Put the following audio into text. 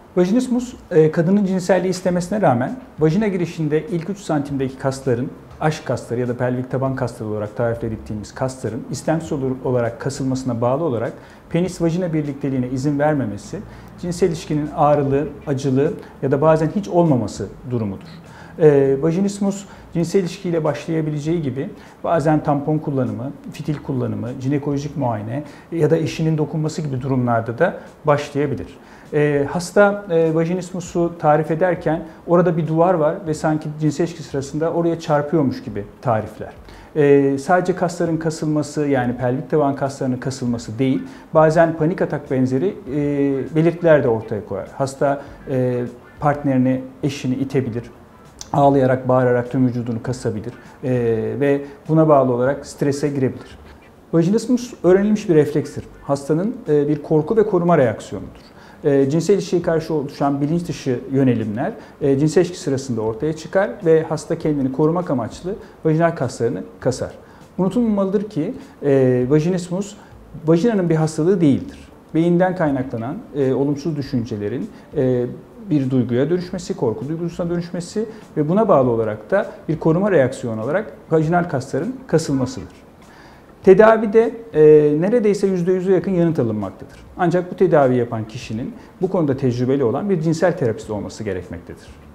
Vajinismus, kadının cinselliği istemesine rağmen vajina girişinde ilk 3 santimdeki kasların, aşk kasları ya da pelvik taban kasları olarak tarif ettiğimiz kasların istemsiz olarak kasılmasına bağlı olarak penis-vajina birlikteliğine izin vermemesi, cinsel ilişkinin ağrılı, acılı ya da bazen hiç olmaması durumudur. Vajinismus cinsel ilişkiyle başlayabileceği gibi bazen tampon kullanımı, fitil kullanımı, jinekolojik muayene ya da eşinin dokunması gibi durumlarda da başlayabilir. Hasta vajinismusu tarif ederken orada bir duvar var ve sanki cinsel ilişki sırasında oraya çarpıyormuş gibi tarifler. Sadece kasların kasılması, yani pelvik taban kaslarının kasılması değil, bazen panik atak benzeri belirtiler de ortaya koyar. Hasta partnerini, eşini itebilir, ağlayarak, bağırarak tüm vücudunu kasabilir ve buna bağlı olarak strese girebilir. Vajinismus öğrenilmiş bir reflekstir. Hastanın bir korku ve koruma reaksiyonudur. Cinsel ilişkiye karşı oluşan bilinç dışı yönelimler cinsel ilişki sırasında ortaya çıkar ve hasta kendini korumak amaçlı vajinal kaslarını kasar. Unutulmamalıdır ki vajinismus vajinanın bir hastalığı değildir. Beyinden kaynaklanan olumsuz düşüncelerin bir duyguya dönüşmesi, korku duygusuna dönüşmesi ve buna bağlı olarak da bir koruma reaksiyonu olarak vajinal kasların kasılmasıdır. Tedavide neredeyse %100'e yakın yanıt alınmaktadır. Ancak bu tedavi yapan kişinin bu konuda tecrübeli olan bir cinsel terapist olması gerekmektedir.